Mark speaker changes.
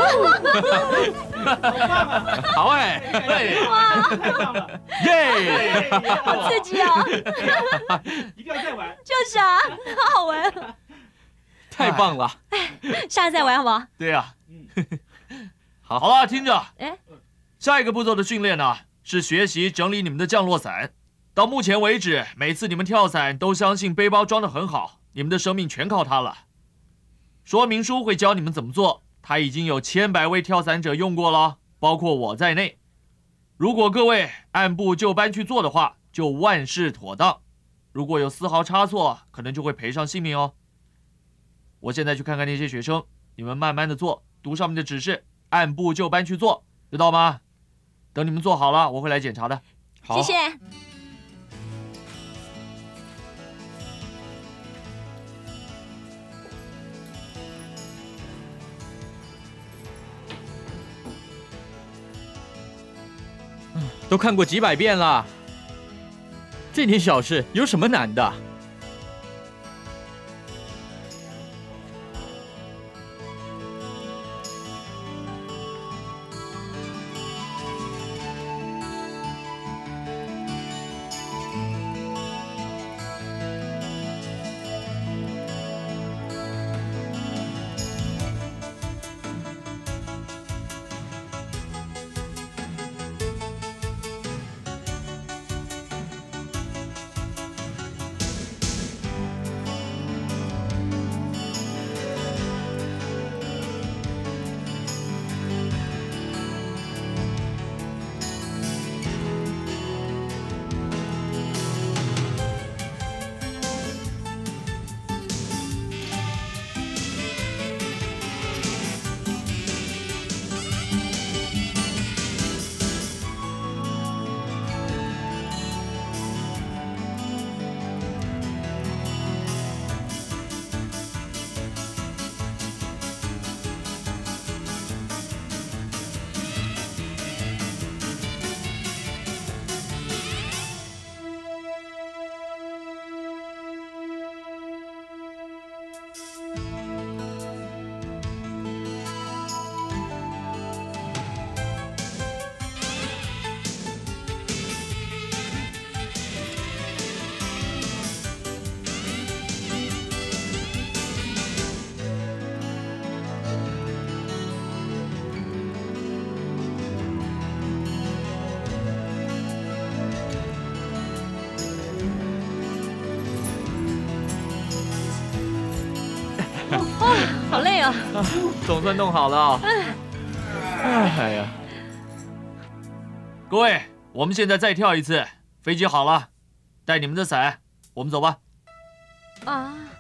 Speaker 1: 好哎，对，
Speaker 2: 哇，太棒了，
Speaker 1: 耶！
Speaker 3: 好刺激哦！
Speaker 2: 一定要再玩。
Speaker 3: 就是啊，好好玩。
Speaker 1: 太棒了！
Speaker 3: 下次再玩好不好？
Speaker 1: 对呀，好了，听着，
Speaker 3: 哎，
Speaker 1: 下一个步骤的训练呢，是学习整理你们的降落伞。到目前为止，每次你们跳伞都相信背包装得很好，你们的生命全靠它了。说明书会教你们怎么做，它已经有千百位跳伞者用过了，包括我在内。如果各位按部就班去做的话，就万事妥当。如果有丝毫差错，可能就会赔上性命哦。我现在去看看那些学生，你们慢慢的做，读上面的指示，按部就班去做，知道吗？等你们做好了，我会来检查的。
Speaker 3: 谢谢。
Speaker 4: 都看过几百遍了，这点小事有什么难的？
Speaker 3: 好累啊！
Speaker 4: 总算弄好了。哎呀，
Speaker 1: 各位，我们现在再跳一次，飞机好了，带你们的伞，我们走吧。
Speaker 3: 啊。